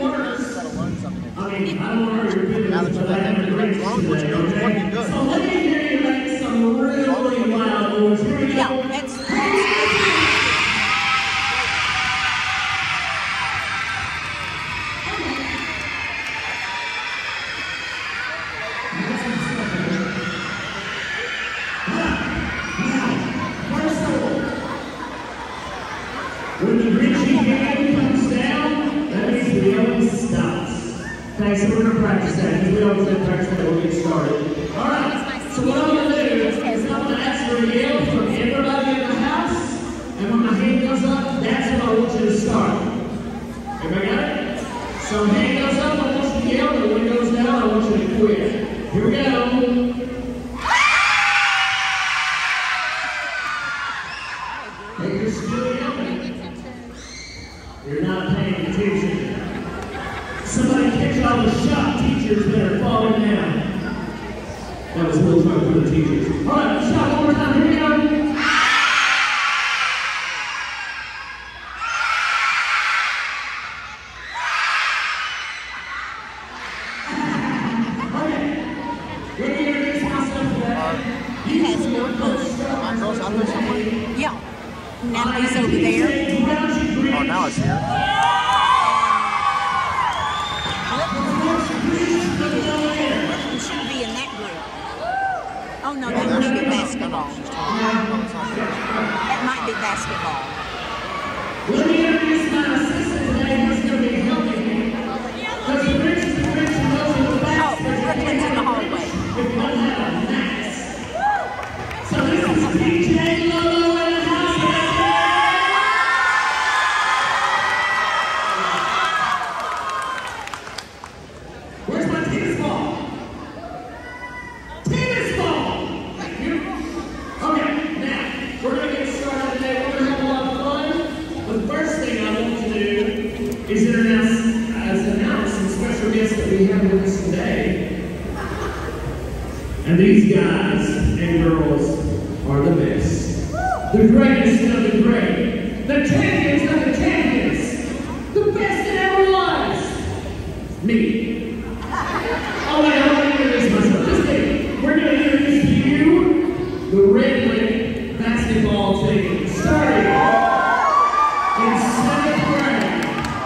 worse. I mean, I don't know your business, but I have a great As which you know is working good. So let me hear you make some really loud moves. Here we go. Yeah, that's when the reaching hand comes down, that means the yelling stops. Okay, so we're going to practice that, because we always have practice that when we get started. All right, so what I'm going to do is I'm going to ask for a yell from everybody in the house, and when my hand goes up, that's when I want you to start. Everybody got it? So hand goes up, I want you to yell, and when it goes down, I want you to quit. Here we go. Hey, you're still yelling. You're not paying attention. Somebody catch all the shop teachers that are falling down. That was a little fun for the teachers. All right, let's stop one more time. Here we go. Okay. Let me introduce myself to that. he has more fun. My girl's out there somewhere? Yeah. Natalie's over there. Oh, now it's here. She should be in that group. Oh no, that must be basketball. That might be basketball. Let me introduce my assistant today who's going to be helping me. Because the richest and rich and those in the back. Oh, Brooklyn's in the hallway. If you don't have a max. So this is PJ Lolo in the house. Where's my tennis ball? Tennis ball! Thank you. Okay, now, we're going to get started today. We're going to have a lot of fun. The first thing I want to do is announce some special guests that we have with us today. And these guys and girls are the best. The greatest of the great. The champions of the champions. The best that ever was. Me. Oh wait, I want to introduce myself. Just kidding. We're going to introduce to you the Redwood basketball team. Starting in 7th grade.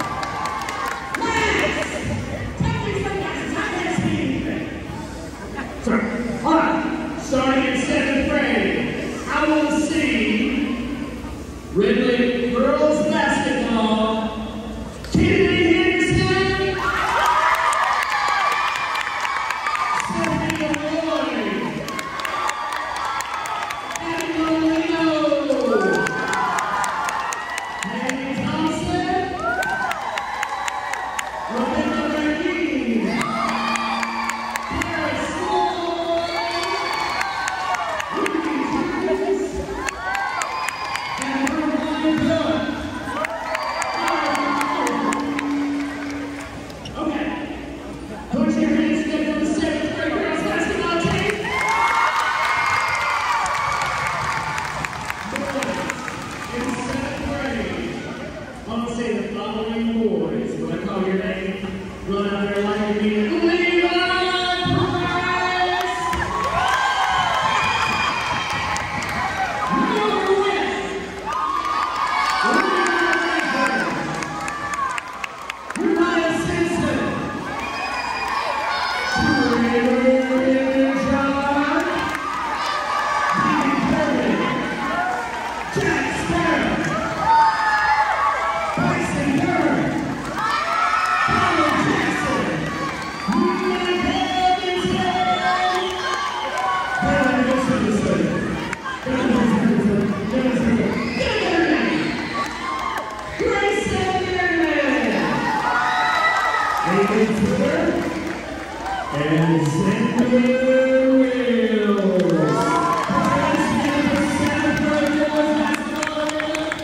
Lance! Tell me some guys, how can I see anything? Sorry. All right. Starting in 7th grade, I want to see Redwood girls basketball. Kennedy Henderson. Stephanie Roy. Abby Molino. Haley Thompson. Rebecca Marquez. Paris Floyd. Ruby Hughes. And Brian Cook. Okay. Put your hands together for the 7th grade girls basketball team. Boys, in 7th grade, I'm going to say the following boys. When I call your name, run out there like you mean it. Levi Price! Miller West! Uriah Simpson! Trevor John! Pete Perry! Jack Sparrow! Bryson Kerr! Colin Jackson! Mike Evans! Kevin Richardson! Grayson Merriman! David Twitter! And Xander Wills! President of 7th grade girls basketball arena.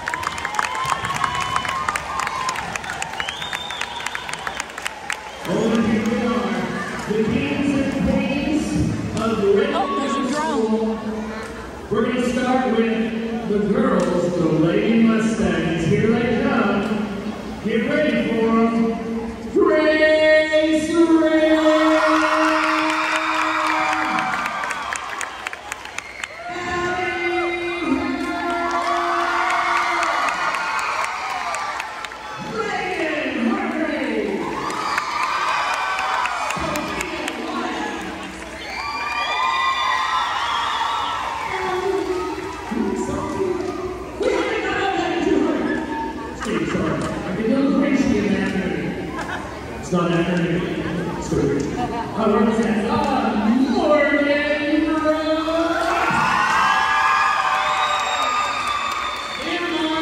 Oh, and here we are, the kings and queens of the Red Oh, there's a River drone. School. We're going to start with the girls, the Lady Mustangs. Here they come. Get ready for them. Sunday afternoon. Sweet. Oh, where was that? Morgan Road! Emma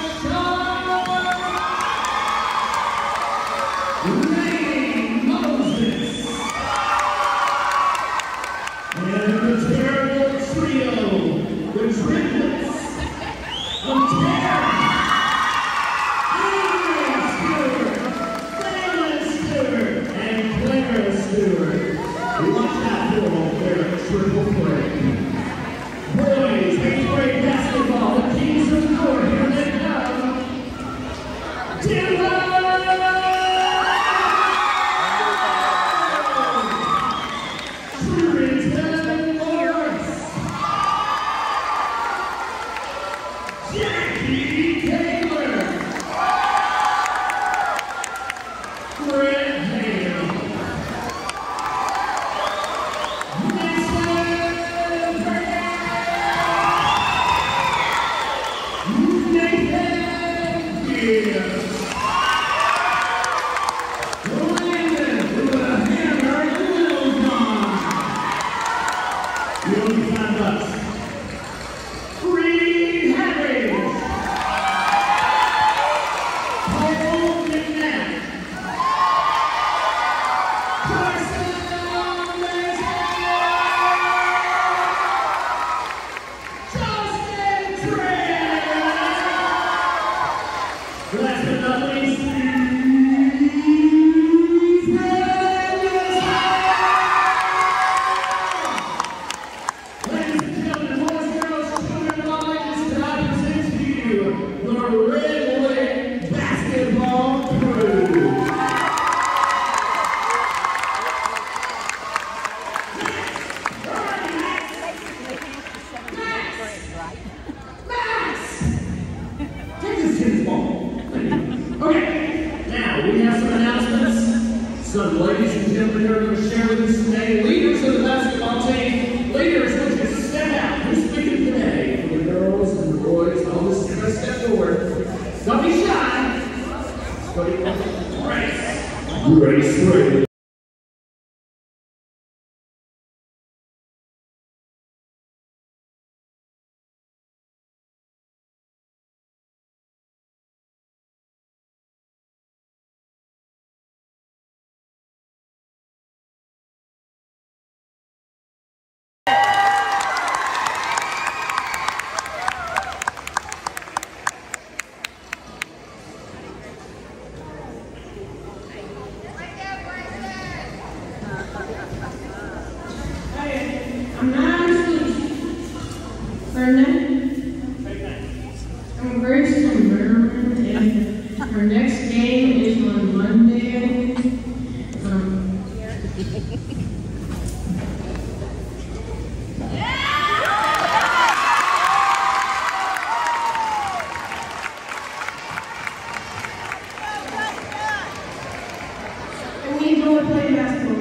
Shaw! Ray Moses! And the terrible trio, the triplets of terror! Watch that ball there, triple play. Boys, 8th grade basketball, the kings of the court, here they come. Timber! Trenton Morris! Jackie Taylor! Grant Hale! Last but not least, ladies and gentlemen, boys, girls, children, and all ages, I present to you the Red Lake Basketball Crew. Okay, now we have some announcements. Some ladies and gentlemen are going to share with us today. Leaders of the basketball team. Leaders, would you step out? Who's speaking today? For the girls and the boys, all this step forward. Don't be shy. Grace. Grace. I'm Grace from Maryland, and our next game is on Monday. And we enjoy playing basketball.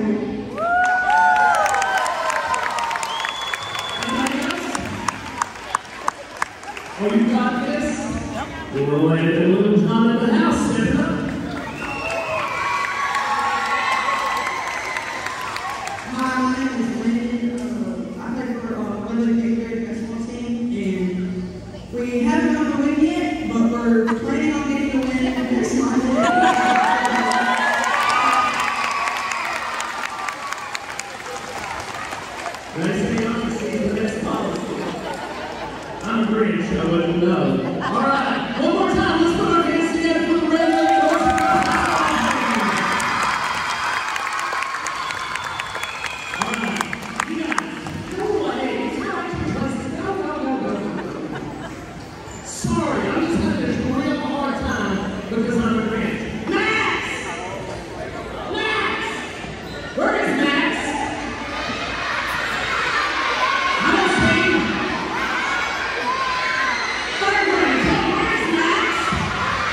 Oh, you got this? Yep. We'll lay a little John in the house, step up. Hi, my name is Lynn. I play for Woodland 8th grade basketball team, and we haven't gotten a win yet, but we're planning on getting a win next Monday. Nice to be on to see the best policy. I'm Grinch, I wouldn't know. All right, one more time, let's put our hands together for the Red Lake Basketball Team. All right, you guys, go away. Go. Sorry, I'm just having a real hard time because I'm a Grinch. Max! Where is Max? I don't see him. Third grade, where's Max?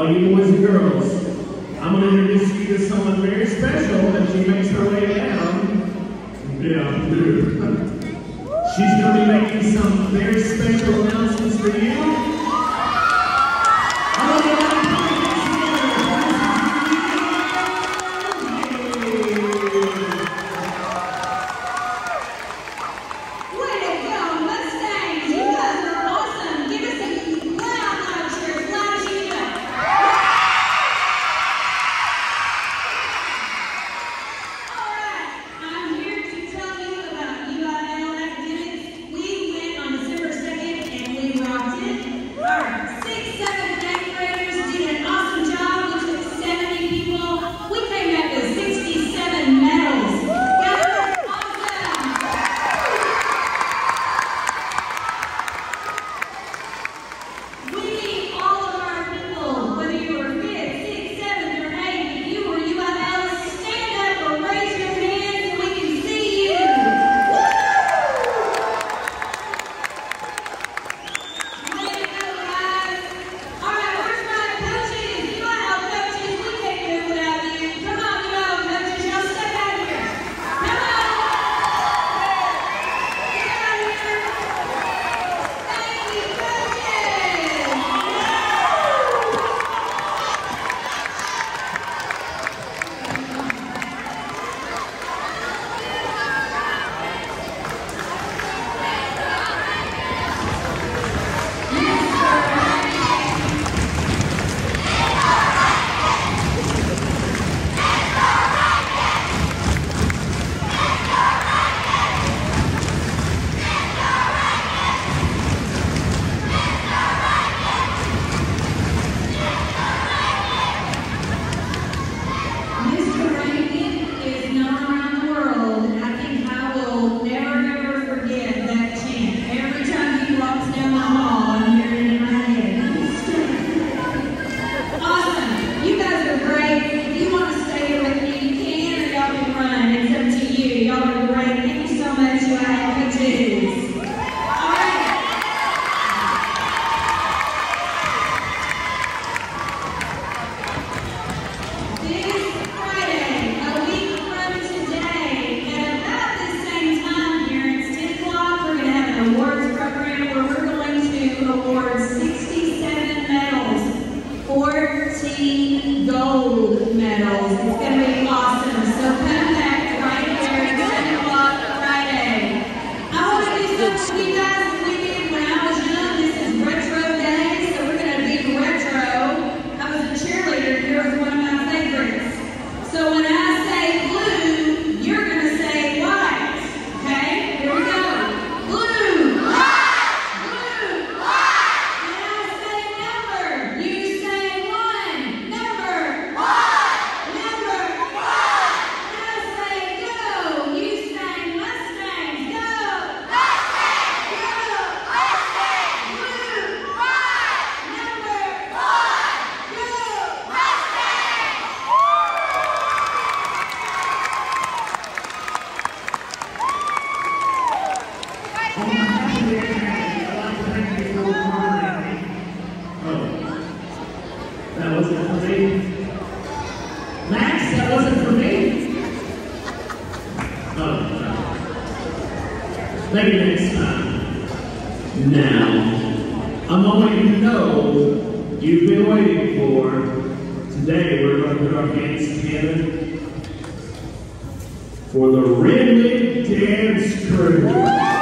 all you boys and girls, I'm going to introduce you to someone very special as she makes her way down. Yeah, dude. She's going to be making some very special announcements for you. That wasn't for me. Max, that wasn't for me. Oh, maybe next time. Now, a moment you know you've been waiting for. Today, we're going to put our hands together for the Redneck Dance Crew.